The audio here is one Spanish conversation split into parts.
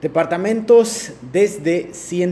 Departamentos desde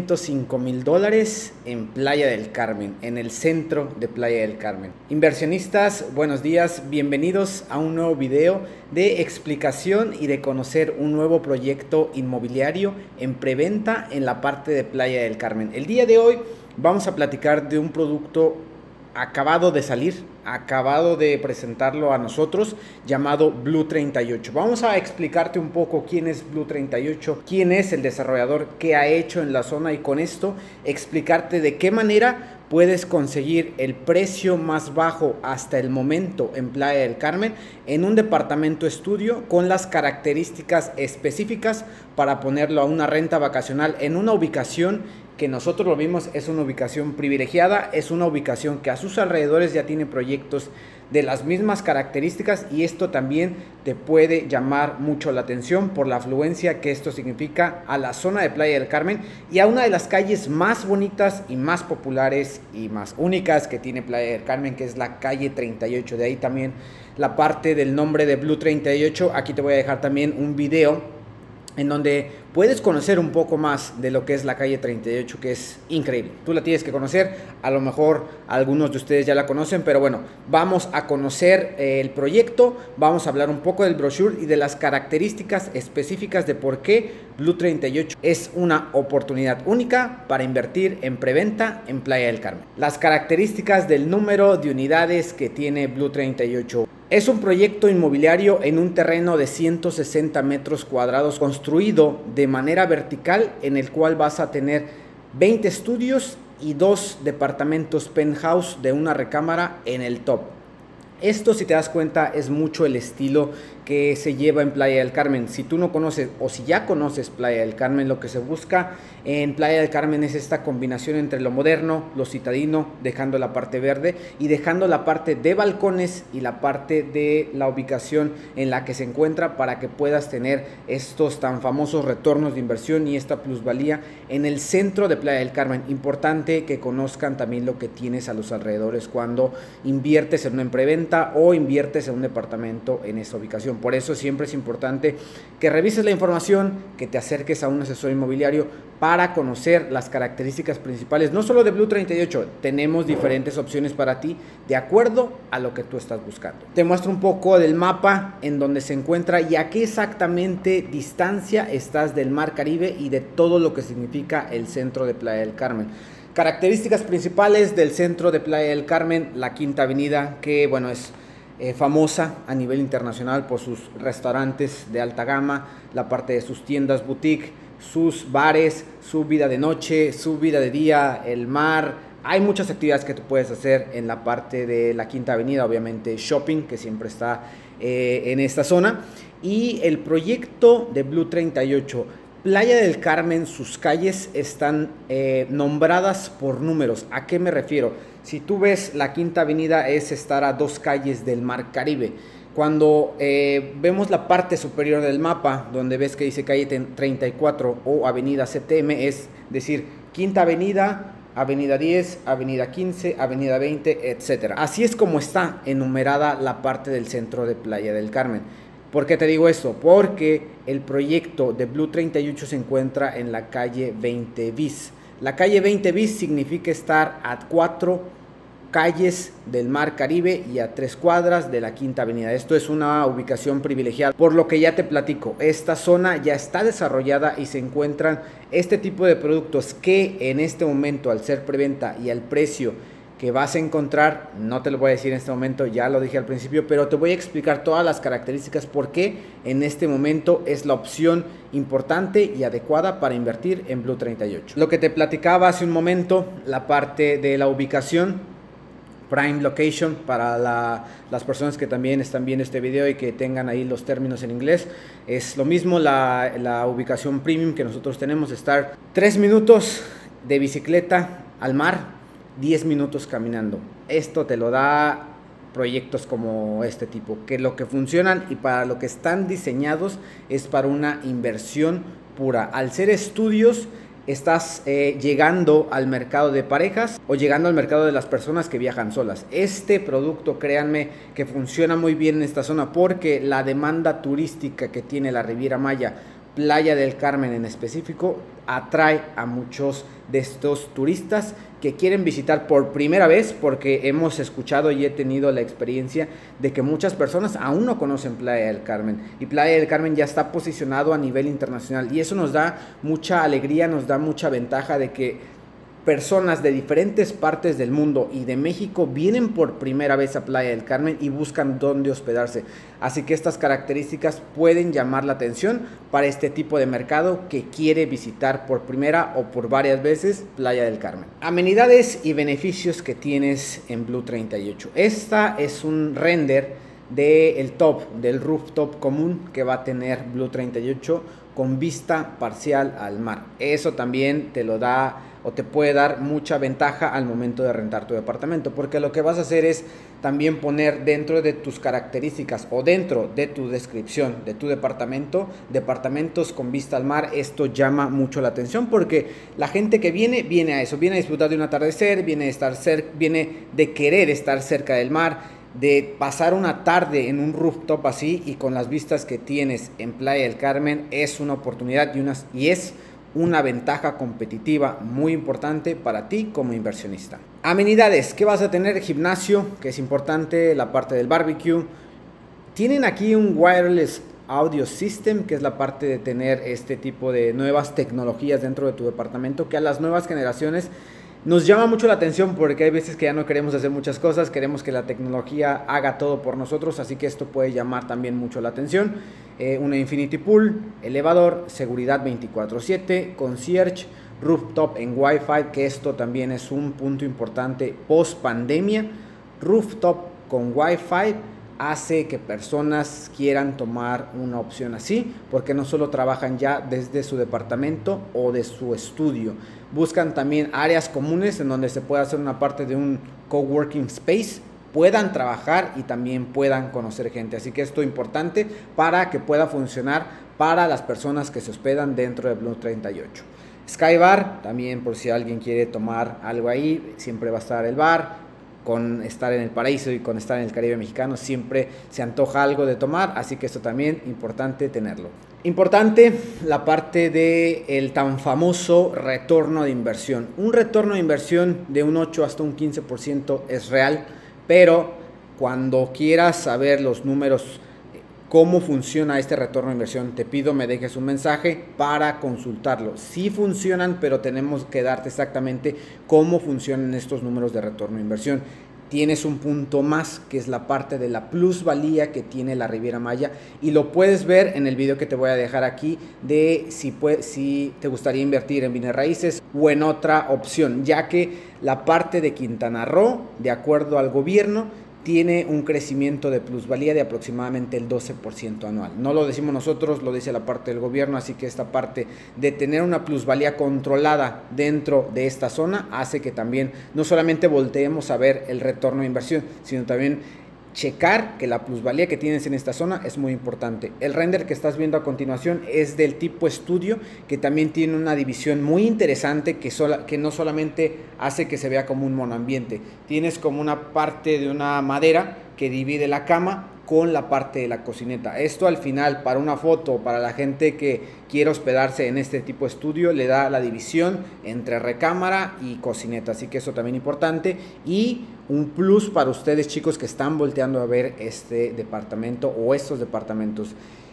$105,000 en Playa del Carmen, en el centro de Playa del Carmen. Inversionistas, buenos días, bienvenidos a un nuevo video de explicación y de conocer un nuevo proyecto inmobiliario en preventa en la parte de Playa del Carmen. El día de hoy vamos a platicar de un producto acabado de salir, acabado de presentarlo a nosotros, llamado Blue 38. Vamos a explicarte un poco quién es Blue 38, quién es el desarrollador, qué ha hecho en la zona, y con esto explicarte de qué manera puedes conseguir el precio más bajo hasta el momento en Playa del Carmen en un departamento estudio con las características específicas para ponerlo a una renta vacacional en una ubicación que nosotros lo vimos. Es una ubicación privilegiada, es una ubicación que a sus alrededores ya tiene proyectos de las mismas características, y esto también te puede llamar mucho la atención por la afluencia que esto significa a la zona de Playa del Carmen y a una de las calles más bonitas y más populares y más únicas que tiene Playa del Carmen, que es la calle 38. De ahí también la parte del nombre de Blue 38. Aquí te voy a dejar también un video en donde puedes conocer un poco más de lo que es la calle 38, que es increíble. Tú la tienes que conocer, a lo mejor algunos de ustedes ya la conocen, pero bueno, vamos a conocer el proyecto, vamos a hablar un poco del brochure y de las características específicas de por qué Blue 38 es una oportunidad única para invertir en preventa en Playa del Carmen. Las características del número de unidades que tiene Blue 38. Es un proyecto inmobiliario en un terreno de 160 metros cuadrados construido de manera vertical, en el cual vas a tener 20 estudios y 2 departamentos penthouse de una recámara en el top. Esto, si te das cuenta, es mucho el estilo que se lleva en Playa del Carmen. Si tú no conoces, o si ya conoces Playa del Carmen, lo que se busca en Playa del Carmen es esta combinación entre lo moderno, lo citadino, dejando la parte verde y dejando la parte de balcones y la parte de la ubicación en la que se encuentra, para que puedas tener estos tan famosos retornos de inversión y esta plusvalía en el centro de Playa del Carmen. Importante que conozcan también lo que tienes a los alrededores cuando inviertes en una preventa o inviertes en un departamento en esta ubicación. Por eso siempre es importante que revises la información, que te acerques a un asesor inmobiliario para conocer las características principales, no solo de Blue 38, tenemos diferentes opciones para ti de acuerdo a lo que tú estás buscando. Te muestro un poco del mapa en donde se encuentra y a qué exactamente distancia estás del Mar Caribe y de todo lo que significa el centro de Playa del Carmen. Características principales del centro de Playa del Carmen: la Quinta Avenida, que bueno, es famosa a nivel internacional por sus restaurantes de alta gama, la parte de sus tiendas boutique, sus bares, su vida de noche, su vida de día, el mar. Hay muchas actividades que tú puedes hacer en la parte de la Quinta Avenida, obviamente shopping, que siempre está en esta zona. Y el proyecto de Blue 38, Playa del Carmen, sus calles están nombradas por números. ¿A qué me refiero? Si tú ves la Quinta Avenida, es estar a 2 calles del Mar Caribe. Cuando vemos la parte superior del mapa, donde ves que dice calle 34 o avenida CTM, es decir, Quinta Avenida, avenida 10, avenida 15, avenida 20, etc. Así es como está enumerada la parte del centro de Playa del Carmen. ¿Por qué te digo esto? Porque el proyecto de Blue 38 se encuentra en la calle 20 bis. La calle 20 bis significa estar a 4 calles del Mar Caribe y a 3 cuadras de la Quinta Avenida. Esto es una ubicación privilegiada, por lo que ya te platico, esta zona ya está desarrollada y se encuentran este tipo de productos que en este momento, al ser preventa y al precio que vas a encontrar, no te lo voy a decir en este momento, ya lo dije al principio, pero te voy a explicar todas las características por qué en este momento es la opción importante y adecuada para invertir en Blue 38. Lo que te platicaba hace un momento, la parte de la ubicación, prime location, para las personas que también están viendo este video y que tengan ahí los términos en inglés, es lo mismo. La ubicación premium que nosotros tenemos, estar 3 minutos de bicicleta al mar, 10 minutos caminando. Esto te lo da proyectos como este tipo, que lo que funcionan y para lo que están diseñados es para una inversión pura. Al ser estudios, estás llegando al mercado de parejas o llegando al mercado de las personas que viajan solas. Este producto, créanme que funciona muy bien en esta zona porque la demanda turística que tiene la Riviera Maya Playa del Carmen en específico atrae a muchos de estos turistas que quieren visitar por primera vez, porque hemos escuchado y he tenido la experiencia de que muchas personas aún no conocen Playa del Carmen, y Playa del Carmen ya está posicionado a nivel internacional, y eso nos da mucha alegría, nos da mucha ventaja de que personas de diferentes partes del mundo y de México vienen por primera vez a Playa del Carmen y buscan dónde hospedarse. Así que estas características pueden llamar la atención para este tipo de mercado que quiere visitar por primera o por varias veces Playa del Carmen. Amenidades y beneficios que tienes en Blue 38. Esta es un render del rooftop común que va a tener Blue 38 con vista parcial al mar. Eso también te lo da o te puede dar mucha ventaja al momento de rentar tu departamento, porque lo que vas a hacer es también poner dentro de tus características o dentro de tu descripción de tu departamento, departamentos con vista al mar. Esto llama mucho la atención porque la gente que viene a eso, viene a disfrutar de un atardecer, viene de querer estar cerca del mar, de pasar una tarde en un rooftop así y con las vistas que tienes en Playa del Carmen. Es una oportunidad y es una ventaja competitiva muy importante para ti como inversionista. Amenidades, ¿qué vas a tener? Gimnasio, que es importante, la parte del barbecue. Tienen aquí un wireless audio system, que es la parte de tener este tipo de nuevas tecnologías dentro de tu departamento, que a las nuevas generaciones nos llama mucho la atención, porque hay veces que ya no queremos hacer muchas cosas, queremos que la tecnología haga todo por nosotros, así que esto puede llamar también mucho la atención. Una infinity pool, elevador, seguridad 24/7, concierge, rooftop en Wi-Fi, que esto también es un punto importante post pandemia. Rooftop con Wi-Fi hace que personas quieran tomar una opción así, porque no solo trabajan ya desde su departamento o de su estudio, buscan también áreas comunes en donde se pueda hacer una parte de un coworking space, puedan trabajar y también puedan conocer gente. Así que esto es importante para que pueda funcionar para las personas que se hospedan dentro de Blue 38. Sky Bar, también por si alguien quiere tomar algo ahí, siempre va a estar el bar. Con estar en el paraíso y con estar en el Caribe mexicano siempre se antoja algo de tomar, así que esto también importante tenerlo. Importante la parte del tan famoso retorno de inversión. Un retorno de inversión de un 8 hasta un 15% es real, pero cuando quieras saber los números, cómo funciona este retorno de inversión, te pido me dejes un mensaje para consultarlo. Sí funcionan, pero tenemos que darte exactamente cómo funcionan estos números de retorno de inversión. Tienes un punto más, que es la parte de la plusvalía que tiene la Riviera Maya, y lo puedes ver en el video que te voy a dejar aquí de si te gustaría invertir en bienes raíces o en otra opción, ya que la parte de Quintana Roo, de acuerdo al gobierno, tiene un crecimiento de plusvalía de aproximadamente el 12% anual. No lo decimos nosotros, lo dice la parte del gobierno, así que esta parte de tener una plusvalía controlada dentro de esta zona hace que también no solamente volteemos a ver el retorno de inversión, sino también checar que la plusvalía que tienes en esta zona es muy importante. El render que estás viendo a continuación es del tipo estudio, que también tiene una división muy interesante que no solamente hace que se vea como un monoambiente. Tienes como una parte de una madera que divide la cama con la parte de la cocineta. Esto al final, para una foto, para la gente que quiere hospedarse en este tipo de estudio, le da la división entre recámara y cocineta, así que eso también importante, y un plus para ustedes, chicos, que están volteando a ver este departamento o estos departamentos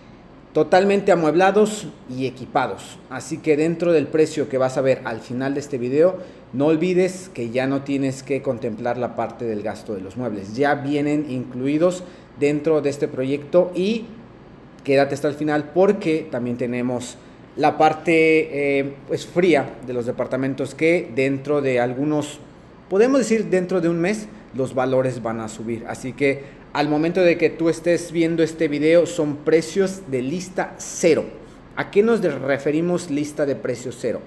totalmente amueblados y equipados. Así que dentro del precio que vas a ver al final de este video, no olvides que ya no tienes que contemplar la parte del gasto de los muebles, ya vienen incluidos dentro de este proyecto, y quédate hasta el final porque también tenemos la parte pues fría de los departamentos, que dentro de algunos, podemos decir dentro de un mes, los valores van a subir. Así que al momento de que tú estés viendo este video, son precios de lista cero. ¿A qué nos referimos lista de precios cero?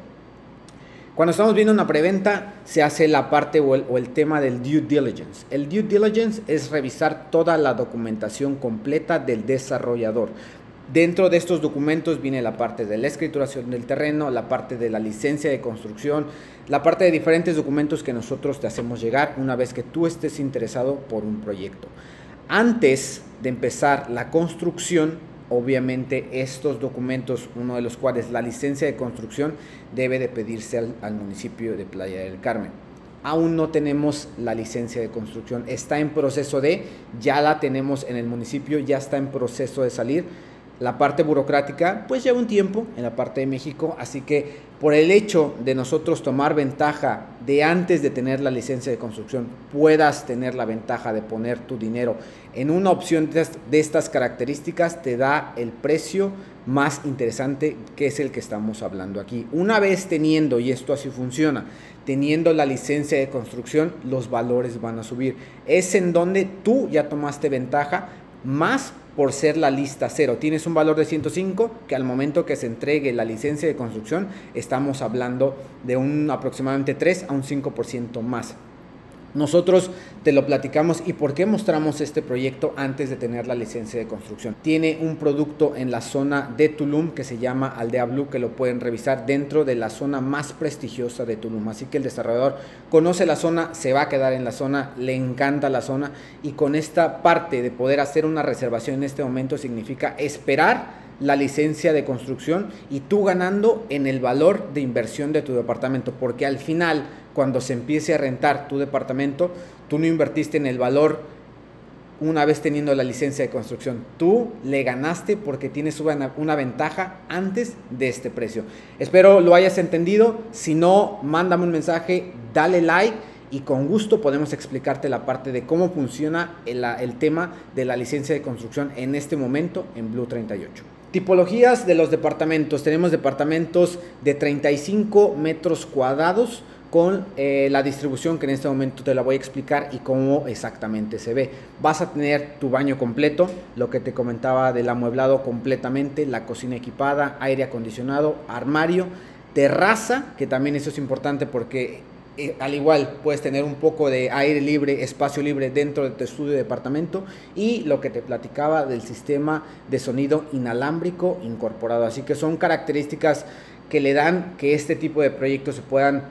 Cuando estamos viendo una preventa, se hace la parte o el tema del due diligence. El due diligence es revisar toda la documentación completa del desarrollador. Dentro de estos documentos viene la parte de la escrituración del terreno, la parte de la licencia de construcción, la parte de diferentes documentos que nosotros te hacemos llegar una vez que tú estés interesado por un proyecto. Antes de empezar la construcción obviamente estos documentos, uno de los cuales la licencia de construcción, debe de pedirse al municipio de Playa del Carmen. Aún no tenemos la licencia de construcción, está en proceso ya la tenemos en el municipio, ya está en proceso de salir. La parte burocrática pues lleva un tiempo en la parte de México, así que por el hecho de nosotros tomar ventaja de antes de tener la licencia de construcción, puedas tener la ventaja de poner tu dinero en una opción de estas características, te da el precio más interesante, que es el que estamos hablando aquí. Una vez teniendo, y esto así funciona, teniendo la licencia de construcción, los valores van a subir. Es en donde tú ya tomaste ventaja, más por ser la lista cero. Tienes un valor de 105, que al momento que se entregue la licencia de construcción, estamos hablando de un aproximadamente 3 a un 5% más. Nosotros te lo platicamos. ¿Y por qué mostramos este proyecto antes de tener la licencia de construcción? Tiene un producto en la zona de Tulum que se llama Aldea Blue, que lo pueden revisar dentro de la zona más prestigiosa de Tulum. Así que el desarrollador conoce la zona, se va a quedar en la zona, le encanta la zona, y con esta parte de poder hacer una reservación en este momento significa esperar la licencia de construcción y tú ganando en el valor de inversión de tu departamento, porque al final, cuando se empiece a rentar tu departamento, tú no invertiste en el valor una vez teniendo la licencia de construcción, tú le ganaste porque tienes una ventaja antes de este precio. Espero lo hayas entendido. Si no, mándame un mensaje, dale like y con gusto podemos explicarte la parte de cómo funciona el tema de la licencia de construcción en este momento en Blue 38. Tipologías de los departamentos. Tenemos departamentos de 35 metros cuadrados con la distribución que en este momento te la voy a explicar y cómo exactamente se ve. Vas a tener tu baño completo, lo que te comentaba del amueblado completamente, la cocina equipada, aire acondicionado, armario, terraza, que también eso es importante porque al igual puedes tener un poco de aire libre, espacio libre dentro de tu estudio de departamento, y lo que te platicaba del sistema de sonido inalámbrico incorporado. Así que son características que le dan que este tipo de proyectos se puedan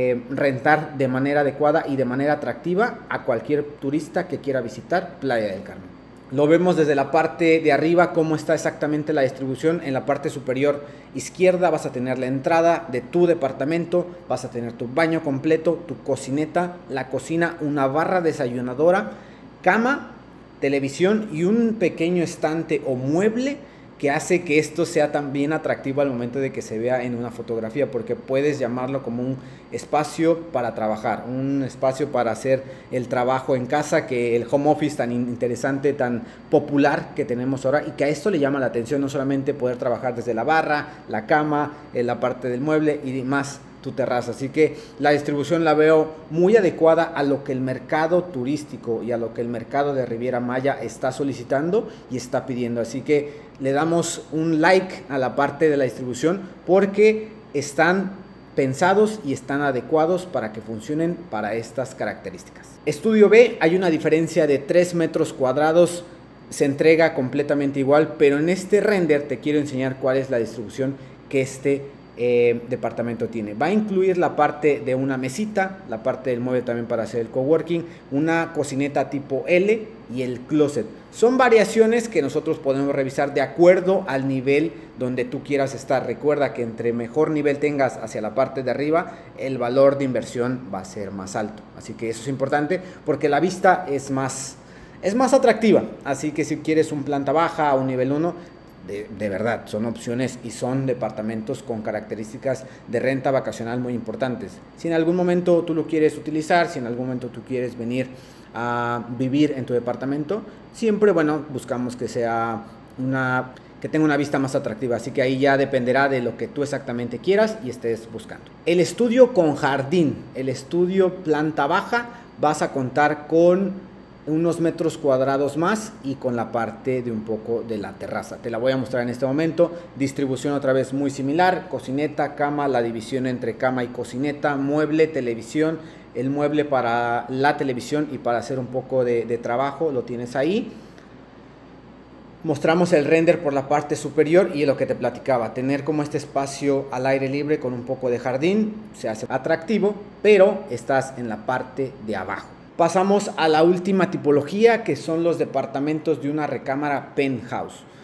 rentar de manera adecuada y de manera atractiva a cualquier turista que quiera visitar Playa del Carmen. Lo vemos desde la parte de arriba, cómo está exactamente la distribución. En la parte superior izquierda vas a tener la entrada de tu departamento, vas a tener tu baño completo, tu cocineta, la cocina, una barra desayunadora, cama, televisión y un pequeño estante o mueble que hace que esto sea también atractivo al momento de que se vea en una fotografía, porque puedes llamarlo como un espacio para trabajar, un espacio para hacer el trabajo en casa, que el home office tan interesante, tan popular que tenemos ahora, y que a esto le llama la atención, no solamente poder trabajar desde la barra, la cama, la parte del mueble y más tu terraza. Así que la distribución la veo muy adecuada a lo que el mercado turístico y a lo que el mercado de Riviera Maya está solicitando y está pidiendo. Así que le damos un like a la parte de la distribución porque están pensados y están adecuados para que funcionen para estas características. Estudio B, hay una diferencia de 3 metros cuadrados, se entrega completamente igual, pero en este render te quiero enseñar cuál es la distribución que departamento tiene. Va a incluir la parte de una mesita, la parte del mueble también para hacer el coworking, una cocineta tipo L y el closet. Son variaciones que nosotros podemos revisar de acuerdo al nivel donde tú quieras estar. Recuerda que entre mejor nivel tengas hacia la parte de arriba, el valor de inversión va a ser más alto. Así que eso es importante porque la vista es más atractiva. Así que si quieres un planta baja o un nivel 1, de verdad, son opciones y son departamentos con características de renta vacacional muy importantes. Si en algún momento tú lo quieres utilizar, si en algún momento tú quieres venir a vivir en tu departamento, siempre, bueno, buscamos que sea que tenga una vista más atractiva. Así que ahí ya dependerá de lo que tú exactamente quieras y estés buscando. El estudio con jardín, el estudio planta baja, vas a contar con unos metros cuadrados más y con la parte de un poco de la terraza. Te la voy a mostrar en este momento. Distribución otra vez muy similar, cocineta, cama, la división entre cama y cocineta, mueble, televisión, el mueble para la televisión y para hacer un poco de trabajo, lo tienes ahí. Mostramos el render por la parte superior y lo que te platicaba, tener como este espacio al aire libre con un poco de jardín, se hace atractivo, pero estás en la parte de abajo. Pasamos a la última tipología, que son los departamentos de una recámara penthouse.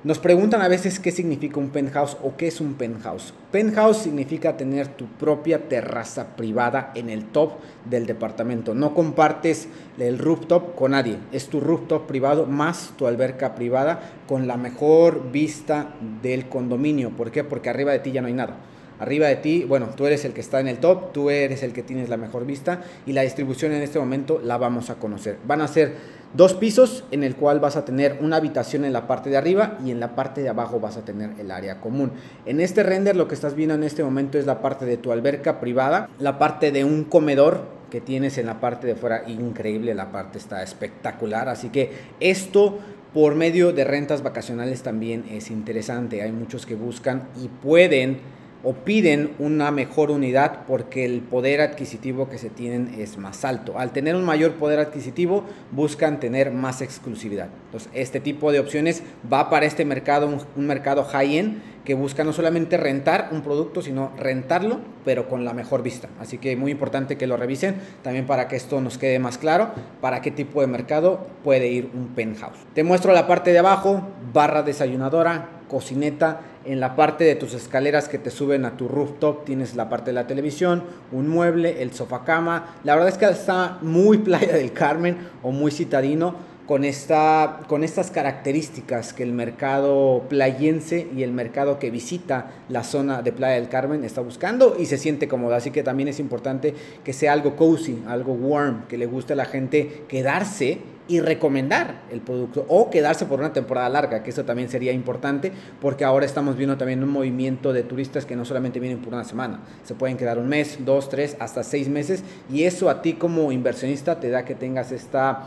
Nos preguntan a veces qué significa un penthouse o qué es un penthouse. Penthouse significa tener tu propia terraza privada en el top del departamento. No compartes el rooftop con nadie. Es tu rooftop privado más tu alberca privada con la mejor vista del condominio. ¿Por qué? Porque arriba de ti ya no hay nada. Arriba de ti, bueno, tú eres el que está en el top, tú eres el que tienes la mejor vista y la distribución en este momento la vamos a conocer. Van a ser 2 pisos en el cual vas a tener una habitación en la parte de arriba y en la parte de abajo vas a tener el área común. En este render lo que estás viendo en este momento es la parte de tu alberca privada, la parte de un comedor que tienes en la parte de fuera, increíble, la parte está espectacular, así que esto por medio de rentas vacacionales también es interesante. Hay muchos que buscan y pueden o piden una mejor unidad porque el poder adquisitivo que se tienen es más alto. Al tener un mayor poder adquisitivo, buscan tener más exclusividad. Entonces, este tipo de opciones va para este mercado, un mercado high-end que busca no solamente rentar un producto, sino rentarlo, pero con la mejor vista. Así que muy importante que lo revisen, también para que esto nos quede más claro, para qué tipo de mercado puede ir un penthouse. Te muestro la parte de abajo, barra desayunadora, cocineta. En la parte de tus escaleras que te suben a tu rooftop tienes la parte de la televisión, un mueble, el sofá cama. La verdad es que está muy Playa del Carmen o muy citadino con estas características que el mercado playense y el mercado que visita la zona de Playa del Carmen está buscando y se siente cómodo. Así que también es importante que sea algo cozy, algo warm, que le guste a la gente quedarse y recomendar el producto o quedarse por una temporada larga, que eso también sería importante porque ahora estamos viendo también un movimiento de turistas que no solamente vienen por una semana, se pueden quedar 1 mes, 2, 3, hasta 6 meses y eso a ti como inversionista te da que tengas esta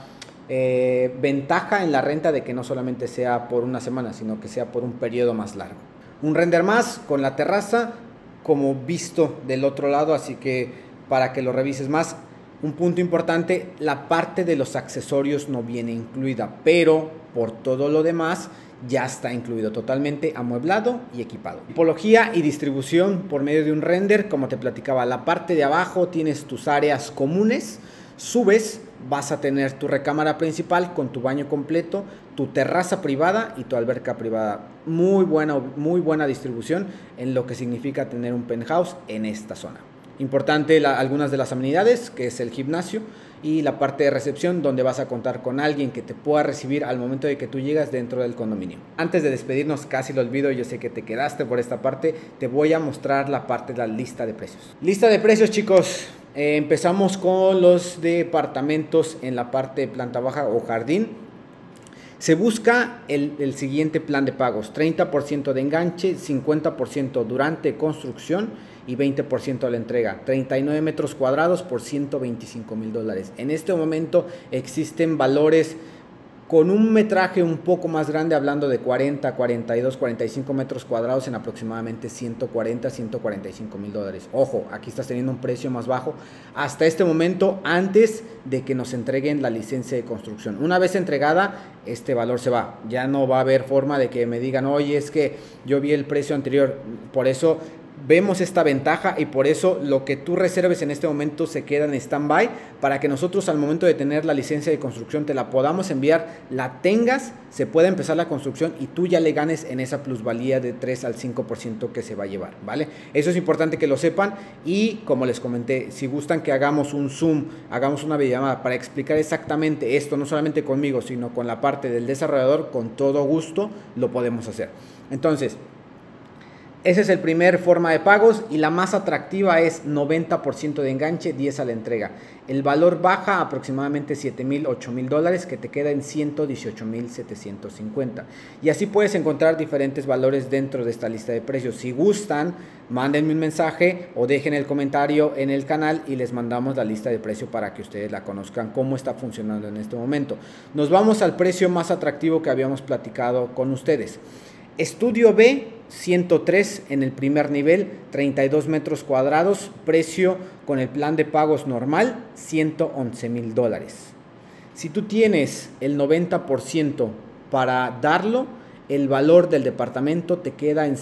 ventaja en la renta de que no solamente sea por una semana, sino que sea por un periodo más largo. Un render más con la terraza como visto del otro lado, así que para que lo revises más. Un punto importante, la parte de los accesorios no viene incluida, pero por todo lo demás ya está incluido totalmente amueblado y equipado. Tipología y distribución por medio de un render, como te platicaba, la parte de abajo tienes tus áreas comunes, subes, vas a tener tu recámara principal con tu baño completo, tu terraza privada y tu alberca privada. Muy buena distribución en lo que significa tener un penthouse en esta zona. Importante algunas de las amenidades, que es el gimnasio y la parte de recepción, donde vas a contar con alguien que te pueda recibir al momento de que tú llegas dentro del condominio. Antes de despedirnos, casi lo olvido, yo sé que te quedaste por esta parte, te voy a mostrar la parte de la lista de precios. Lista de precios, chicos. Empezamos con los departamentos en la parte de planta baja o jardín. Se busca el siguiente plan de pagos: 30% de enganche, 50% durante construcción y 20% a la entrega. 39 metros cuadrados por $125,000. En este momento existen valores con un metraje un poco más grande, hablando de 40, 42, 45 metros cuadrados en aproximadamente 140, $145,000. Ojo, aquí estás teniendo un precio más bajo hasta este momento, antes de que nos entreguen la licencia de construcción. Una vez entregada, este valor se va. Ya no va a haber forma de que me digan, oye, es que yo vi el precio anterior. Por eso vemos esta ventaja y por eso lo que tú reserves en este momento se queda en stand-by para que nosotros al momento de tener la licencia de construcción te la podamos enviar, la tengas, se pueda empezar la construcción y tú ya le ganes en esa plusvalía de 3 al 5% que se va a llevar, ¿vale? Eso es importante que lo sepan y como les comenté, si gustan que hagamos un Zoom, hagamos una videollamada para explicar exactamente esto, no solamente conmigo, sino con la parte del desarrollador, con todo gusto lo podemos hacer. Entonces, esa es el primer forma de pagos y la más atractiva es 90% de enganche, 10 a la entrega. El valor baja aproximadamente $7,000, $8,000 que te queda en $118,750. Y así puedes encontrar diferentes valores dentro de esta lista de precios. Si gustan, mándenme un mensaje o dejen el comentario en el canal y les mandamos la lista de precios para que ustedes la conozcan, cómo está funcionando en este momento. Nos vamos al precio más atractivo que habíamos platicado con ustedes. Estudio B, 103 en el primer nivel, 32 metros cuadrados, precio con el plan de pagos normal, $111,000. Si tú tienes el 90% para darlo, el valor del departamento te queda en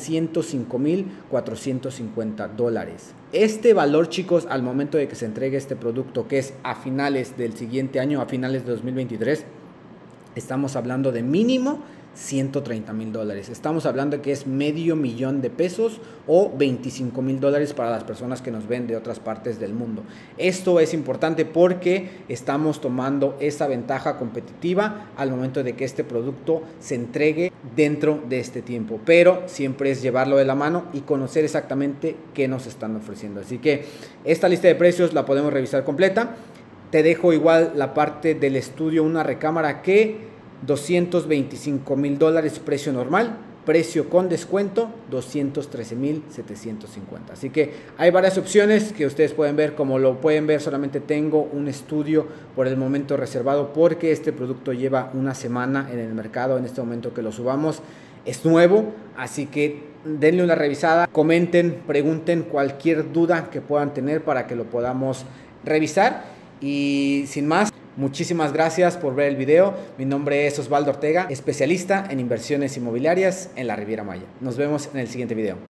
$105,450. Este valor, chicos, al momento de que se entregue este producto, que es a finales del siguiente año, a finales de 2023, estamos hablando de mínimo $130,000. Estamos hablando de que es $500,000 o $25,000 para las personas que nos ven de otras partes del mundo. Esto es importante porque estamos tomando esa ventaja competitiva al momento de que este producto se entregue dentro de este tiempo, pero siempre es llevarlo de la mano y conocer exactamente qué nos están ofreciendo. Así que esta lista de precios la podemos revisar completa. Te dejo igual la parte del estudio, una recámara que $225,000 precio normal, precio con descuento $213,750. Así que hay varias opciones que ustedes pueden ver. Como lo pueden ver, solamente tengo un estudio por el momento reservado porque este producto lleva una semana en el mercado. En este momento que lo subamos es nuevo, así que denle una revisada, comenten, pregunten cualquier duda que puedan tener para que lo podamos revisar. Y sin más, muchísimas gracias por ver el video. Mi nombre es Osvaldo Ortega, especialista en inversiones inmobiliarias en la Riviera Maya. Nos vemos en el siguiente video.